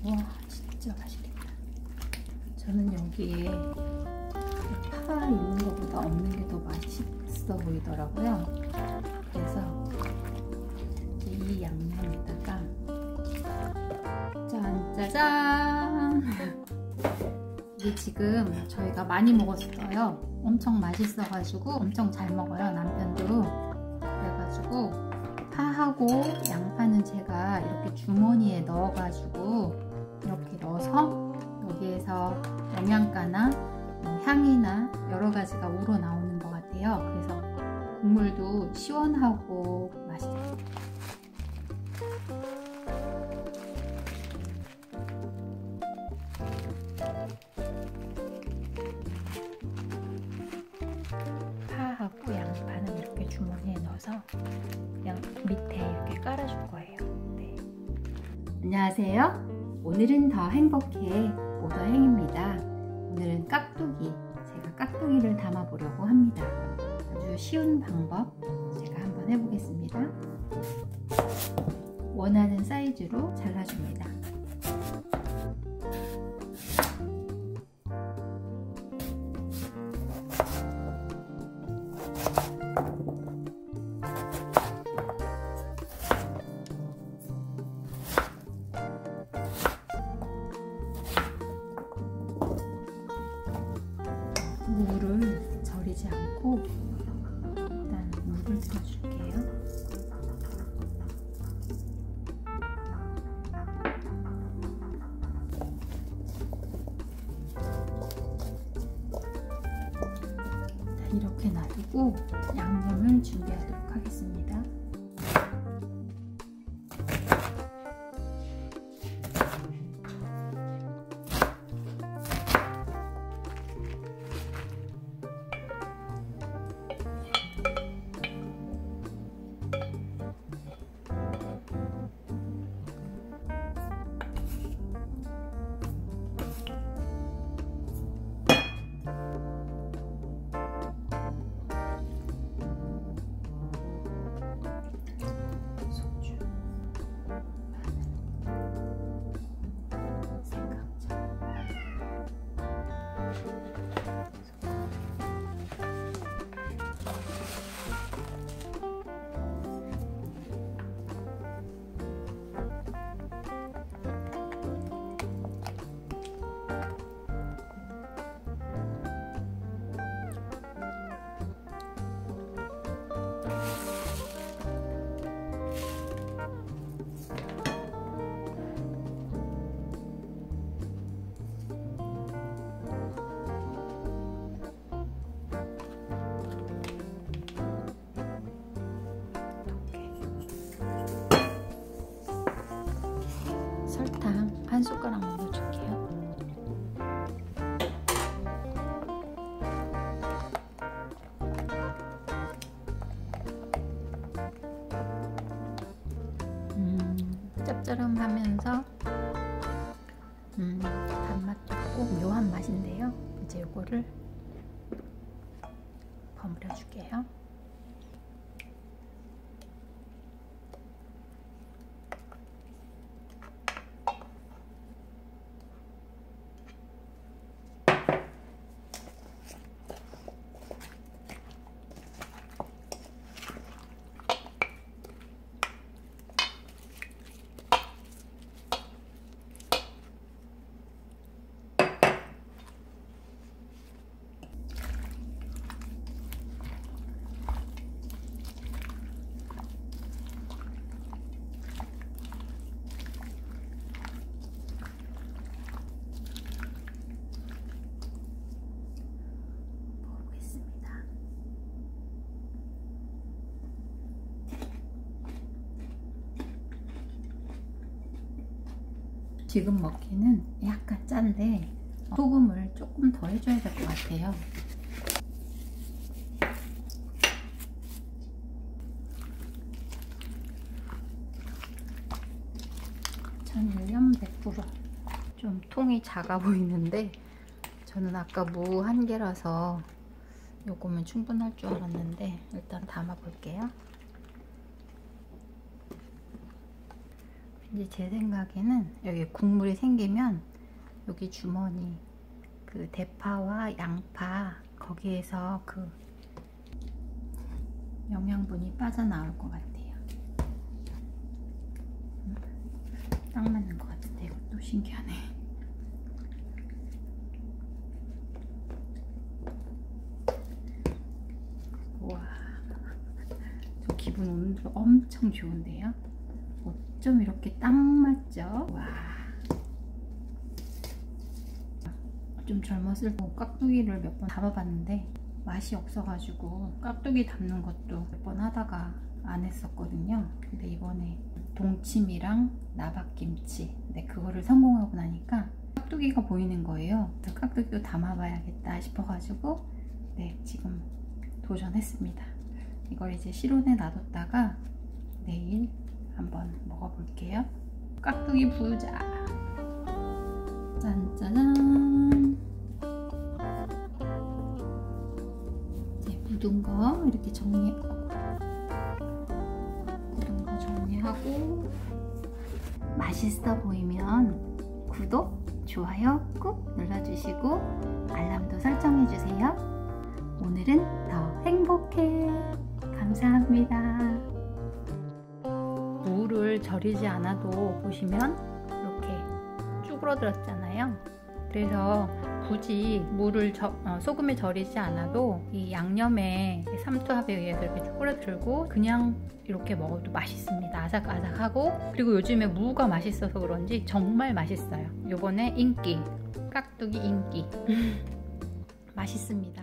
와, 진짜 맛있겠다. 저는 여기에 파 있는 것보다 없는 게 더 맛있어 보이더라고요. 그래서 이 양념에다가 짠짜잔! 이게 지금 저희가 많이 먹었어요. 엄청 맛있어가지고 엄청 잘 먹어요, 남편도. 그래가지고 파하고 양파는 제가 이렇게 주머니에 넣어가지고 이렇게 넣어서 여기에서 영양가나 향이나 여러 가지가 우러나오는 것 같아요. 그래서 국물도 시원하고 맛있어요. 파하고 양파는 이렇게 주머니에 넣어서 그냥 밑에 이렇게 깔아줄 거예요. 네. 안녕하세요. 오늘은 더 행복해 오더행입니다. 오늘은 깍두기, 제가 깍두기를 담아 보려고 합니다. 아주 쉬운 방법 제가 한번 해보겠습니다. 원하는 사이즈로 잘라줍니다. 물을 절이지 않고 일단 물을 들어줄게요. 일단 이렇게 놔두고 양념을 준비하도록 하겠습니다. 설탕 한 숟가락만 넣어줄게요. 짭짤하면서 단맛도 있고 묘한 맛인데요. 이제 이거를 버무려 줄게요. 지금 먹기는 약간 짠데 소금을 조금 더 해줘야 될 것 같아요. 천일염 100%. 좀 통이 작아 보이는데 저는 아까 무 한 개라서 요거면 충분할 줄 알았는데 일단 담아 볼게요. 이제 제 생각에는 여기 국물이 생기면 여기 주머니 그 대파와 양파 거기에서 그 영양분이 빠져나올 것 같아요. 딱 맞는 것 같은데 이것도 신기하네. 우와, 저 기분 오늘 엄청 좋은데요? 어쩜 이렇게 딱 맞죠? 와, 좀 젊었을 때 깍두기를 몇 번 담아봤는데 맛이 없어가지고 깍두기 담는 것도 몇 번 하다가 안 했었거든요. 근데 이번에 동치미랑 나박김치, 근데 그거를 성공하고 나니까 깍두기가 보이는 거예요. 그래서 깍두기도 담아봐야겠다 싶어가지고 네, 지금 도전했습니다. 이걸 이제 실온에 놔뒀다가 내일 한번 먹어볼게요. 깍두기 부자. 짠짜잔. 이제 묻은 거 이렇게 정리하고 맛있어 보이면 구독, 좋아요 꾹 눌러주시고 알람도 설정해주세요. 오늘은 더 행복해. 감사합니다. 무를 절이지 않아도 보시면 이렇게 쭈그러들었잖아요. 그래서 굳이 무를 소금에 절이지 않아도 이 양념에 삼투압에 의해서 이렇게 쭈그러들고 그냥 이렇게 먹어도 맛있습니다. 아삭아삭하고, 그리고 요즘에 무가 맛있어서 그런지 정말 맛있어요. 요번에 인기 깍두기 인기 맛있습니다.